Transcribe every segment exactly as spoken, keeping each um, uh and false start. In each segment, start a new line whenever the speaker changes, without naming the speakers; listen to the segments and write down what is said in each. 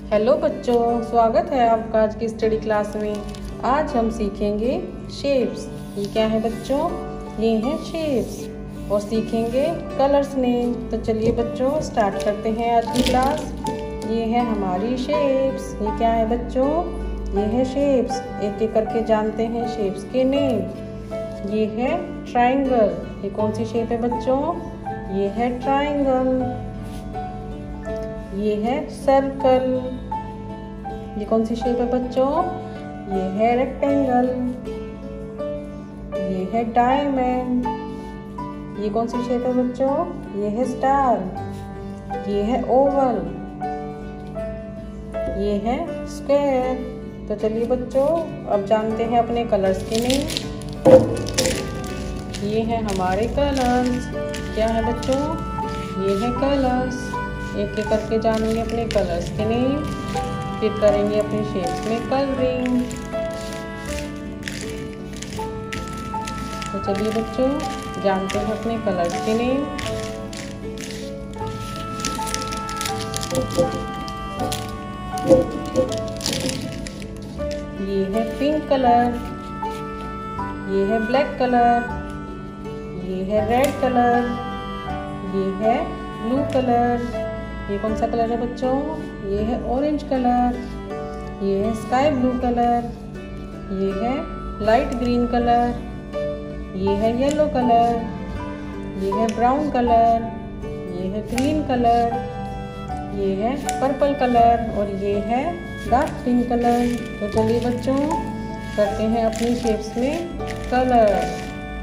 Hello बच्चों, स्वागत है आपका आज की स्टडी क्लास में। आज हम सीखेंगे शेप्स। ये क्या है बच्चों? ये हैं शेप्स और सीखेंगे कलर्स नेम। तो चलिए बच्चों स्टार्ट करते हैं आज की क्लास। ये है हमारी शेप्स। ये क्या है बच्चों? ये है शेप्स। एक एक करके जानते हैं शेप्स के नेम। ये है ट्राइंगल। ये कौन सी शेप है बच्चों? ये है ट्राइंगल। ये है सर्कल। ये कौन सी शेप है बच्चों? ये है रेक्टेंगल। ये है डायमंड। ये कौन सी शेप है बच्चों? ये है स्टार। ये है ओवल। ये है स्क्वायर। तो चलिए बच्चों अब जानते हैं अपने कलर्स के नेम। ये है हमारे कलर्स। क्या है बच्चों? ये है कलर्स। एक एक करके जानेंगे अपने कलर्स के नेम, फिर करेंगे अपने शेप्स में कलरिंग। तो चलिए बच्चों जानते हैं अपने कलर्स के नेम। ये है पिंक कलर। ये है ब्लैक कलर। ये है रेड कलर। ये है ब्लू कलर। ये कौन सा कलर है बच्चों? ये है ऑरेंज कलर। ये है स्काई ब्लू कलर। ये है लाइट ग्रीन कलर। ये है येलो कलर। ये है ब्राउन कलर। ये है ग्रीन कलर। ये है पर्पल कलर और ये है डार्क पिंक कलर। तो चलिए बच्चों करते हैं अपनी शेप्स में कलर।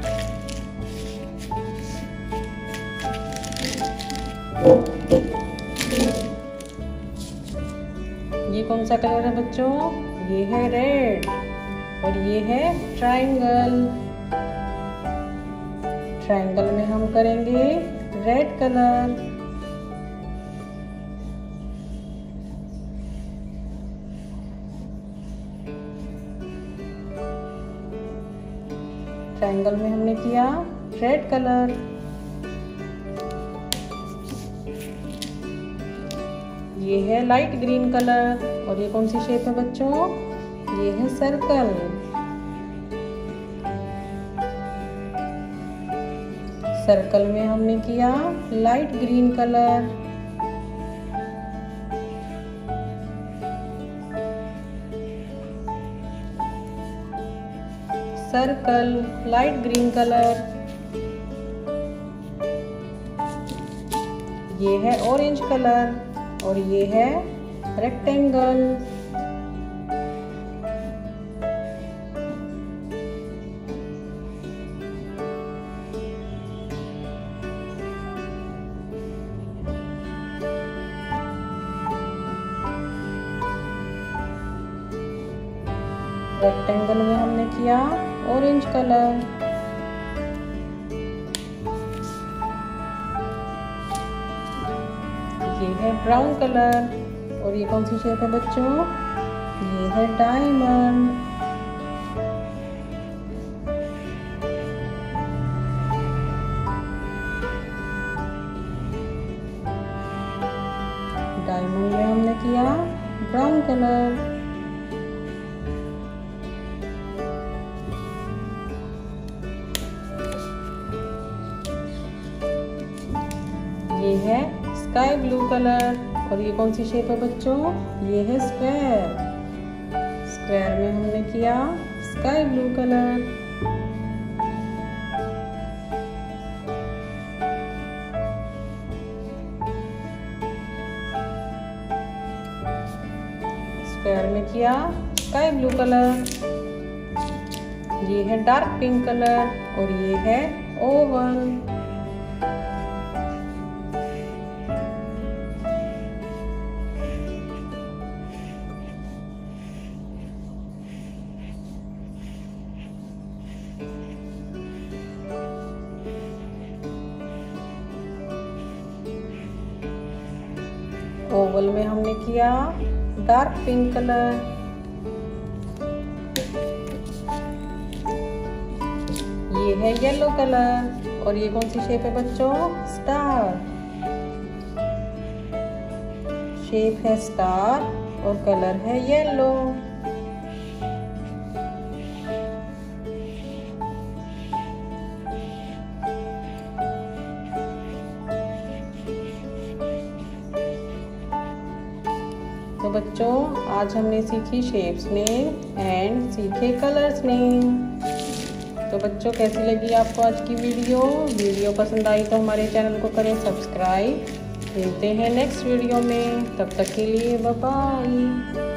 ये कौन सा कलर है बच्चों? ये है रेड और ये है ट्रायंगल। ट्रायंगल में हम करेंगे रेड कलर। ट्रायंगल में हमने किया रेड कलर। ये है लाइट ग्रीन कलर और ये कौन सी शेप है बच्चों? ये है सर्कल। सर्कल में हमने किया light green colour. Circle light green colour. ये है ऑरेंज कलर और ये है रेक्टेंगल। रेक्टेंगल में हमने किया ऑरेंज कलर। ये है ब्राउन कलर और ये कौन सी शेप है बच्चों? ये है डायमंड। डायमंड में हमने किया ब्राउन कलर। ये है स्काई ब्लू कलर और ये कौन सी शेप है बच्चों? ये है स्क्वायर। स्क्वायर में हमने किया स्काई ब्लू कलर। स्क्वायर में किया स्काई ब्लू कलर। ये है डार्क पिंक कलर और ये है ओवल। ओवल में हमने किया डार्क पिंक कलर। ये है येलो कलर और ये कौन सी शेप है बच्चों? स्टार। शेप है स्टार और कलर है येलो। तो बच्चों आज हमने सीखी शेप्स नेम एंड सीखे कलर्स नेम। तो बच्चों कैसी लगी आपको आज की वीडियो? वीडियो पसंद आई तो हमारे चैनल को करें सब्सक्राइब। मिलते हैं नेक्स्ट वीडियो में, तब तक के लिए बाय बाय।